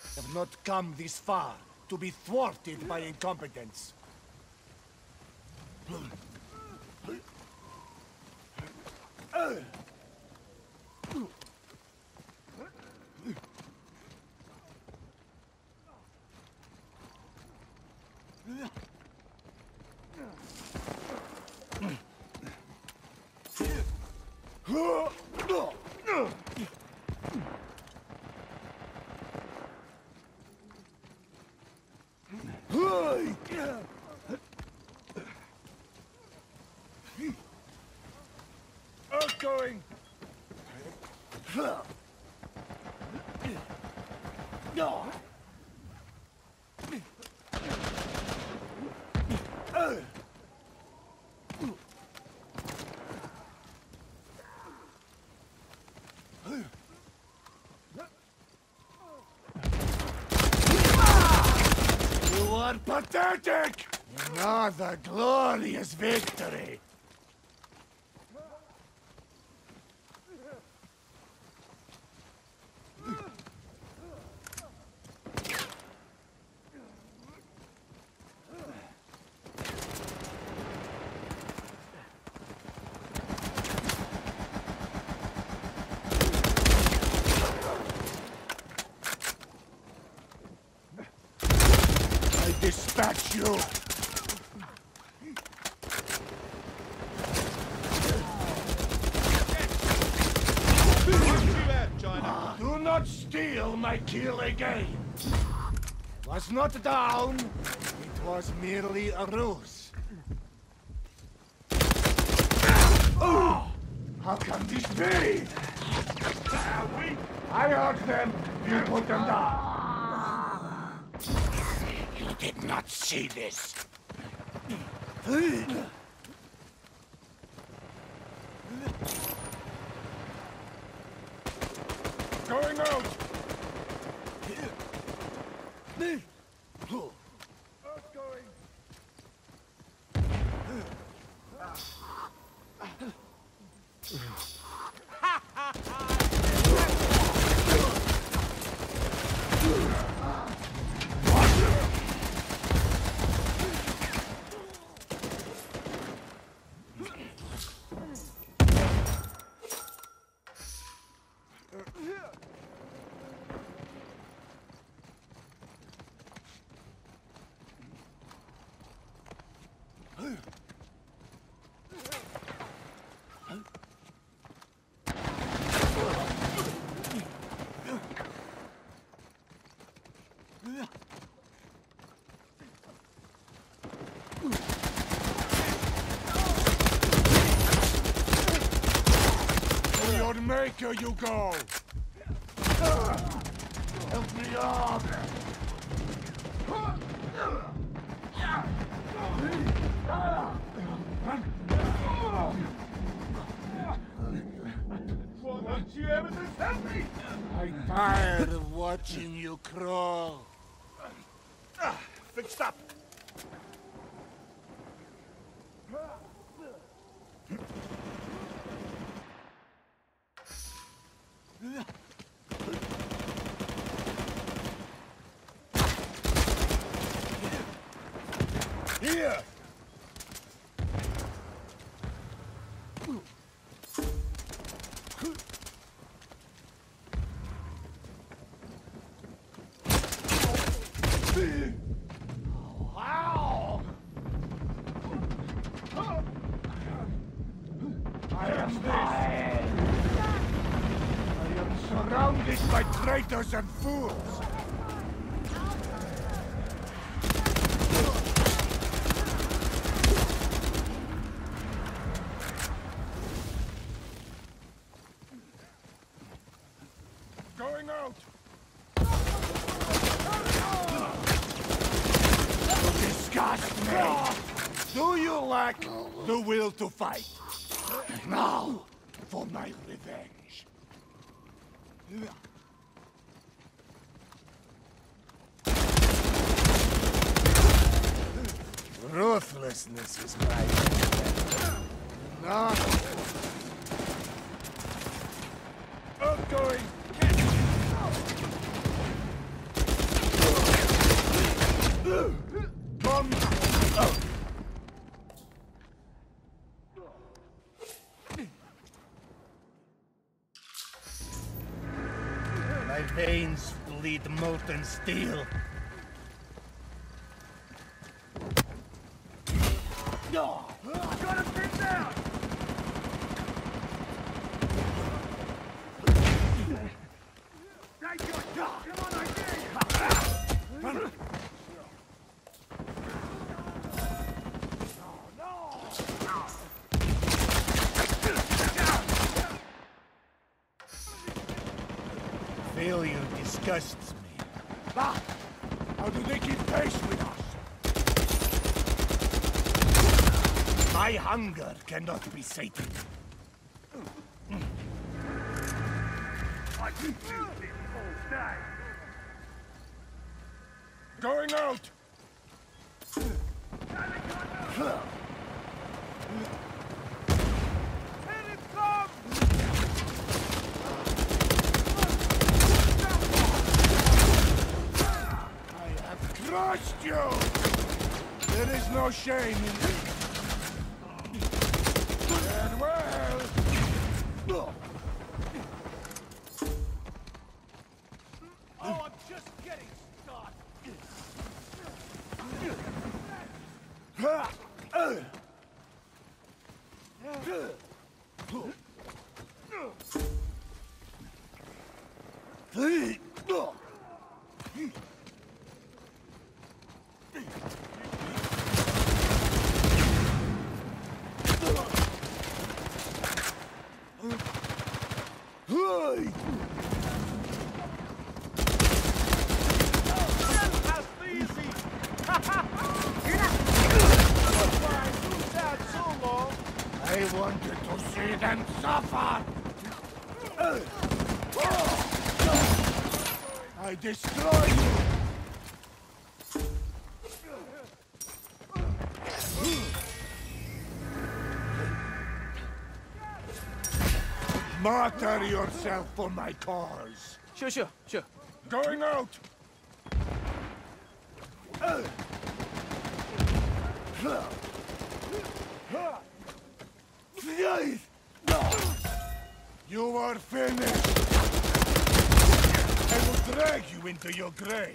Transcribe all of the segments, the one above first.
have not come this far to be thwarted by incompetence. Outgoing. No. You are pathetic! Another glorious victory! Dispatch you! Do not steal my kill again! I was not down, it was merely a ruse. Oh! How can this be? I heard them, you put them down. You did not see this. Going out. Outgoing. Your maker, you go! Help me up! Won't you ever just help me? I'm tired of watching you crawl. Fixed up. Here! Wow! I am dying! I am surrounded by traitors and fools! Going out! You disgust me! Do you lack the will to fight? Now, for my revenge. Ruthlessness is my weapon. Not outgoing. My veins bleed molten steel. No! Got him pinned down! Come on, I dare you! Failure disgusts me. Ah! How do they keep pace with us? My hunger cannot be sated. I can do this all day. Going out! Here it comes! I have crushed you! There is no shame in this. Farewell! Oh, I'm just getting started. I wanted to see them suffer! I destroy you! Martyr yourself for my cause! Sure. Going out! You are finished! I will drag you into your grave!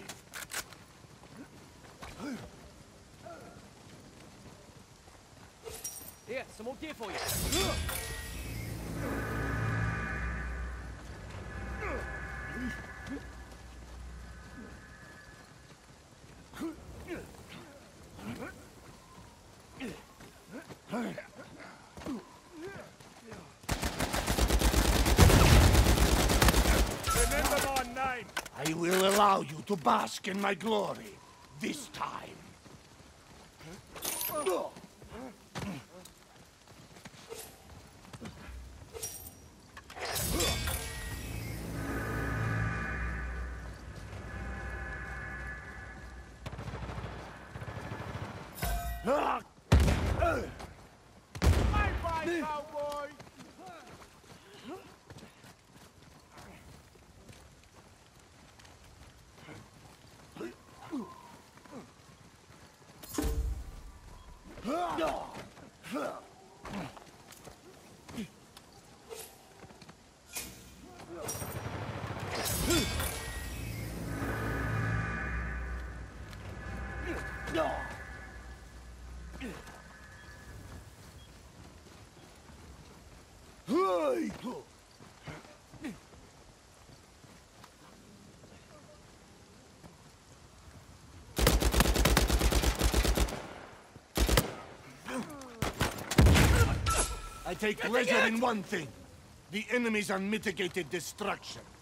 Here, some more gear for you. Remember my name! I will allow you to bask in my glory, this time. Bye-bye, cowboy! I take pleasure in one thing. The enemy's unmitigated destruction.